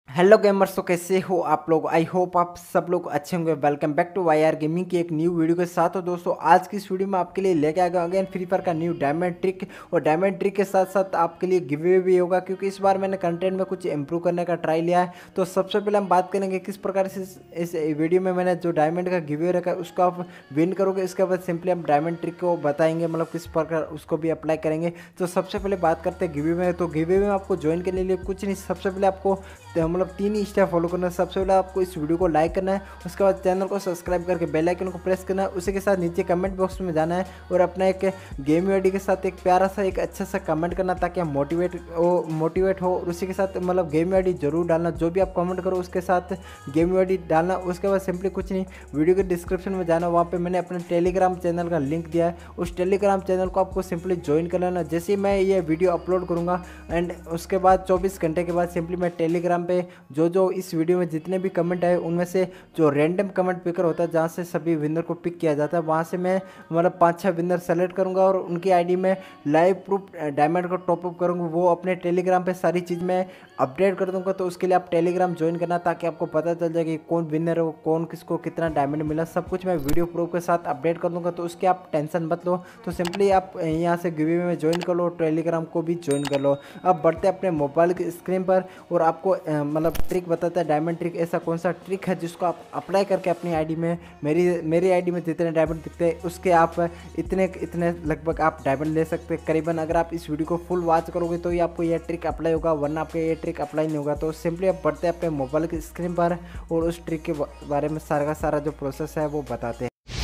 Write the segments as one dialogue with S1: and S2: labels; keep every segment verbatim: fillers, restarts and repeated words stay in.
S1: Hello gamers, तो कैसे हो आप लोग। आई होप आप सब लोग अच्छे होंगे। Welcome back to Y R gaming की एक न्यू वीडियो के साथ। हो दोस्तों, आज की इस वीडियो में आपके लिए लेके आ गया अगेन फ्री फायर का न्यू डायमंड ट्रिक। और डायमंड ट्रिक के साथ साथ आपके लिए गिव अवे भी होगा, क्योंकि इस बार मैंने कंटेंट में कुछ इंप्रूव करने का ट्राई लिया है। तो सबसे पहले हम बात करेंगे किस प्रकार से इस, इस वीडियो में मैंने जो डायमंड का गिव अवे रखा है उसको आप विन करोगे। इसके बाद सिंपली हम डायमंड ट्रिक को बताएंगे, मतलब किस प्रकार उसको भी अप्लाई करेंगे। तो सबसे पहले बात करते हैं गिव अवे में। तो गिव अवे में आपको ज्वाइन करने के लिए कुछ नहीं, सबसे पहले आपको तो मतलब तीन ही स्टेप फॉलो करना है। सबसे पहले आपको इस वीडियो को लाइक करना है, उसके बाद चैनल को सब्सक्राइब करके बेल आइकन को प्रेस करना है। उसी के साथ नीचे कमेंट बॉक्स में जाना है और अपना एक गेम आईडी के साथ एक प्यारा सा एक अच्छा सा कमेंट करना, ताकि हम मोटिवेट हो मोटिवेट हो और उसी के साथ मतलब गेम आईडी जरूर डालना। जो भी आप कमेंट करो उसके साथ गेम आईडी डालना। उसके बाद सिंपली कुछ नहीं, वीडियो के डिस्क्रिप्शन में जाना, वहाँ पर मैंने अपने टेलीग्राम चैनल का लिंक दिया है। उस टेलीग्राम चैनल को आपको सिंपली ज्वाइन कर लेना जैसे ही मैं ये वीडियो अपलोड करूँगा। एंड उसके बाद चौबीस घंटे के बाद सिंपली मैं टेलीग्राम पे जो जो इस वीडियो में जितने भी कमेंट आए उनमें से जो रैंडम कमेंट पिकर होता है, जहाँ से सभी विनर को पिक किया जाता है, वहाँ से मैं मतलब पाँच छः विनर सेलेक्ट करूँगा और उनकी आईडी में लाइव प्रूफ डायमंड को टॉपअप करूँगा। वो अपने टेलीग्राम पे सारी चीज़ मैं अपडेट कर दूँगा। तो उसके लिए आप टेलीग्राम ज्वाइन करना, ताकि आपको पता चल जाए कि कौन विनर है, कौन किसको कितना डायमंड मिला, सब कुछ मैं वीडियो प्रूफ के साथ अपडेट कर दूँगा। तो उसकी आप टेंशन मत लो। तो सिंपली आप यहाँ से गिव में ज्वाइन कर लो, टेलीग्राम को भी ज्वाइन कर लो। अब बढ़ते अपने मोबाइल की स्क्रीन पर और आपको मतलब ट्रिक बताता है डायमंड ट्रिक। ऐसा कौन सा ट्रिक है जिसको आप अप्लाई करके अपनी आईडी में मेरी मेरी आईडी में जितने डायमंड दिखते हैं उसके आप इतने इतने लगभग आप डायमंड ले सकते हैं करीबन। अगर आप इस वीडियो को फुल वॉच करोगे तो ही आपको यह ट्रिक अप्लाई होगा, वरना आपको ये ट्रिक अप्लाई नहीं होगा। तो सिंपली आप बढ़ते हैं अपने मोबाइल की स्क्रीन पर और उस ट्रिक के बारे में सारा का सारा जो प्रोसेस है वो बताते हैं।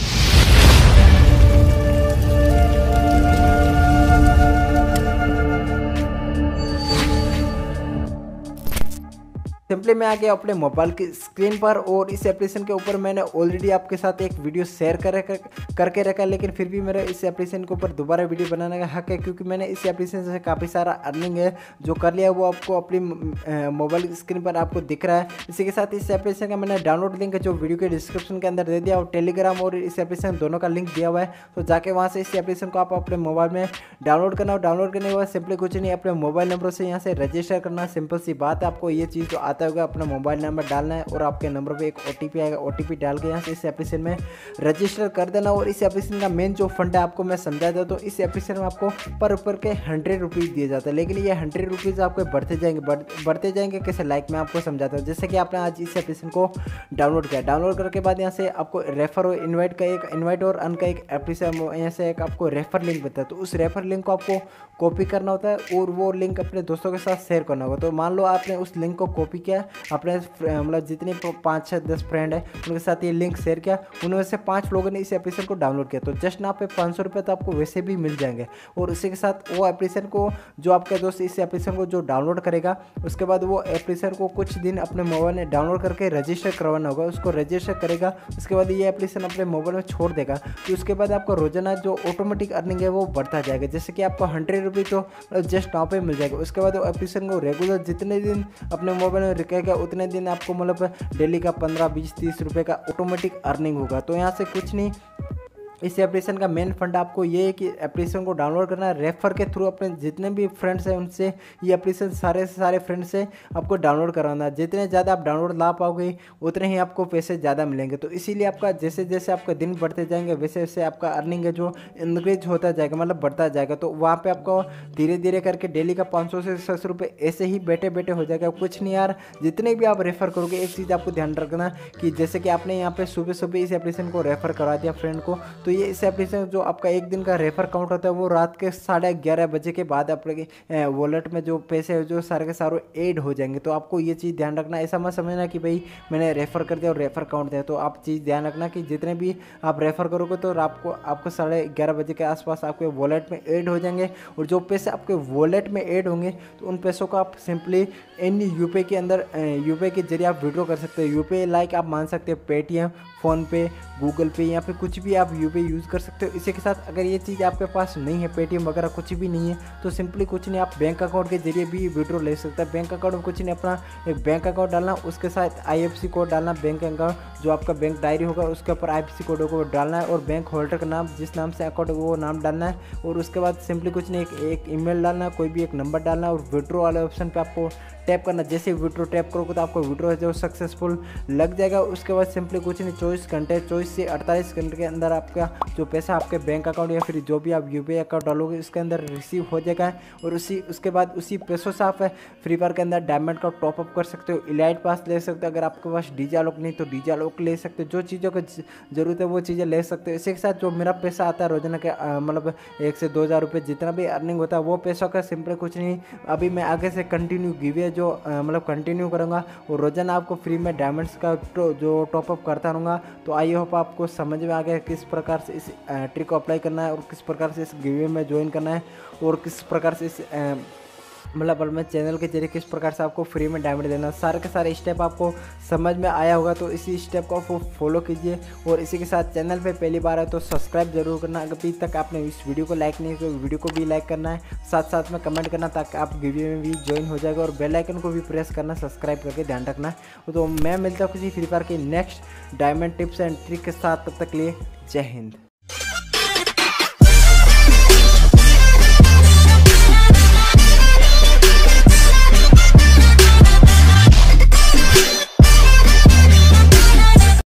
S1: सिंपली मैं आ गया अपने मोबाइल की स्क्रीन पर और इस एप्लीकेशन के ऊपर मैंने ऑलरेडी आपके साथ एक वीडियो शेयर कर कर, करके रखा है। लेकिन फिर भी मेरा इस एप्लीकेशन के ऊपर दोबारा वीडियो बनाने का हक है, क्योंकि मैंने इस एप्लीकेशन से काफ़ी सारा अर्निंग है जो कर लिया, वो आपको अपनी मोबाइल स्क्रीन पर आपको दिख रहा है। इसी के साथ इस एप्लीकेशन का मैंने डाउनलोड लिंक जो वीडियो के डिस्क्रिप्शन के अंदर दे दिया, और टेलीग्राम और इस एप्लीकेशन दोनों का लिंक दिया हुआ है। तो जाके वहाँ से इस एप्लीकेशन को आप अपने मोबाइल में डाउनलोड करना। और डाउनलोड करने के बाद सिंपली कुछ नहीं, अपने मोबाइल नंबर से यहाँ से रजिस्टर करना। सिंपल सी बात है, आपको ये चीज़ जो आता होगा अपना मोबाइल नंबर डालना है और आपके नंबर पे एक ओटीपी आएगा। ओटीपी डाल के यहाँ से इस एप्लीकेशन में रजिस्टर कर देना। और इस एप्लीकेशन का मेन जो फंड है आपको मैं समझा देता हूँ। तो इस एप्लीकेशन में आपको पर ऊपर के हंड्रेड रुपीज़ दिए जाते हैं, लेकिन ये हंड्रेड रुपीज़ आपको बढ़ते जाएंगे बढ़, बढ़ते जाएंगे कैसे, लाइक मैं आपको समझाता हूँ। जैसे कि आपने आज इस एप्लीकेशन को डाउनलोड किया, डाउनलोड करके बाद यहाँ से आपको रेफर और इन्वाइट का एक इन्वाइट और अन का एक एप्लीकेशन यहाँ से एक आपको रेफर लिंक बताता है। तो उस रेफर लिंक को आपको कॉपी करना होता है और वो लिंक अपने दोस्तों के साथ शेयर करना होगा। तो मान लो आपने उस लिंक को कॉपी किया, अपने मतलब जितने पाँच छः दस फ्रेंड है उनके साथ ये लिंक शेयर किया, उनमें से पाँच लोगों ने इस एप्लीकेशन को डाउनलोड किया, तो जस्ट ना पे पाँच सौ रुपये तो आपको वैसे भी मिल जाएंगे। और उसी के साथ वो एप्लीकेशन को जो आपका दोस्त इस एप्लीकेशन को जो डाउनलोड करेगा, उसके बाद वो एप्लीकेशन को कुछ दिन अपने मोबाइल में डाउनलोड करके रजिस्टर करवाना होगा। उसको रजिस्टर करेगा, उसके बाद ये एप्लीकेशन अपने मोबाइल में छोड़ देगा। तो उसके बाद आपको रोजाना जो ऑटोमेटिक अर्निंग है वो बढ़ता जाएगा। जैसे कि आपको हंड्रेड रुपीज़ तो जस्ट नाव पे मिल जाएगा। उसके बाद वो एप्लीकेशन को रेगुलर जितने दिन अपने मोबाइल में रखेगा उतने दिन आपको मतलब डेली का पंद्रह बीस तीस रुपए का ऑटोमेटिक अर्निंग होगा। तो यहाँ से कुछ नहीं, इस एप्लीकेशन का मेन फंड आपको ये है कि एप्लीकेशन को डाउनलोड करना है, रेफर के थ्रू अपने जितने भी फ्रेंड्स हैं उनसे ये एप्लीकेशन सारे से सारे फ्रेंड्स से आपको डाउनलोड कराना है। जितने ज़्यादा आप डाउनलोड ला पाओगे उतने ही आपको पैसे ज़्यादा मिलेंगे। तो इसीलिए आपका जैसे जैसे आपका दिन बढ़ते जाएंगे वैसे वैसे आपका अर्निंग है जो इंक्रीज होता जाएगा, मतलब बढ़ता जाएगा। तो वहाँ पर आपको धीरे धीरे करके डेली का पाँच सौ से छः सौ रुपये ऐसे ही बैठे बैठे हो जाएगा। कुछ नहीं यार, जितने भी आप रेफर करोगे एक चीज़ आपको ध्यान रखना कि जैसे कि आपने यहाँ पे सुबह सुबह इस एप्लीकेशन को रेफर करा दिया फ्रेंड को, तो ये इस एप्लीकेशन जो आपका एक दिन का रेफर काउंट होता है वो रात के साढ़े ग्यारह बजे के बाद आपके वॉलेट में जो पैसे है जो सारे के सारे ऐड हो जाएंगे। तो आपको ये चीज़ ध्यान रखना, ऐसा मत समझना कि भाई मैंने रेफर कर दिया और रेफर काउंट दिया। तो आप चीज़ ध्यान रखना कि जितने भी आप रेफर करोगे तो आपको आपको साढ़े ग्यारह बजे के आसपास आपके वॉलेट में ऐड हो जाएंगे। और जो पैसे आपके वॉलेट में ऐड होंगे तो उन पैसों को आप सिंपली इन यूपीआई के अंदर यूपीआई के जरिए आप विड्रॉ कर सकते हो। यूपीआई लाइक आप मान सकते हो पेटीएम, फ़ोनपे, गूगल पे या फिर कुछ भी आप यूपीआई यूज़ कर सकते हो। इसी के साथ अगर ये चीज़ आपके पास नहीं है, पेटीएम वगैरह कुछ भी नहीं है, तो सिंपली कुछ नहीं, आप बैंक अकाउंट के जरिए भी विड्रॉ ले सकते हैं। बैंक अकाउंट में कुछ नहीं, अपना एक बैंक अकाउंट डालना, उसके साथ आईएफएससी कोड डालना, बैंक अकाउंट जो आपका बैंक डायरी होगा उसके ऊपर आईएफएससी कोड को डालना है और बैंक होल्डर का नाम, जिस नाम से अकाउंट वो नाम डालना है और उसके बाद सिंपली कुछ नहीं, एक, एक ईमेल डालना है, कोई भी एक नंबर डालना है और विड्रॉ वाले ऑप्शन पे आपको टैप करना। जैसे विड्रॉ टैप करोगे तो आपको विड्रॉ जो सक्सेसफुल लग जाएगा। उसके बाद सिंपली कुछ नहीं, चौबीस घंटे चौबीस से अड़तालीस घंटे के अंदर आपका जो पैसा आपके बैंक अकाउंट या फिर जो भी आप यूपीआई अकाउंट डालोगे इसके अंदर रिसीव हो जाएगा। और उसी उसके बाद उसी पैसों से आप फ्री फायर के अंदर डायमंड का टॉपअप कर सकते हो, इलाइट पास ले सकते हो। अगर आपके पास डीजे लॉक नहीं तो डीजे लॉक ले सकते हो। जो चीज़ों की ज़रूरत है वो चीज़ें ले सकते हो। इसी के साथ जो मेरा पैसा आता है रोजाना के मतलब एक से दो हज़ार रुपये जितना भी अर्निंग होता है वो पैसों का सिंपली कुछ नहीं, अभी मैं आगे से कंटिन्यू गिवे जो मतलब कंटिन्यू करूँगा और रोजाना आपको फ्री में डायमंड्स का जो टॉपअप करता रहूँगा। तो आई होप आपको समझ में आ गया किस प्रकार से इस ट्रिक को अप्लाई करना है और किस प्रकार से इस गिवे में ज्वाइन करना है और किस प्रकार से इस मतलब मैं चैनल के जरिए किस प्रकार से आपको फ्री में डायमंड देना। सारे के सारे स्टेप आपको समझ में आया होगा, तो इसी स्टेप को आप फॉलो कीजिए। और इसी के साथ चैनल पे पहली बार है तो सब्सक्राइब जरूर करना। अभी तक आपने इस वीडियो को लाइक नहीं किया तो वीडियो को भी लाइक करना है, साथ साथ में कमेंट करना ताकि आप वीडियो में भी ज्वाइन हो जाएगा और बेल आइकन को भी प्रेस करना, सब्सक्राइब करके ध्यान रखना। तो मैं मिलता हूँ किसी फ्री फायर की next diamond tips and trick के साथ, तब तक लिए जय हिंद।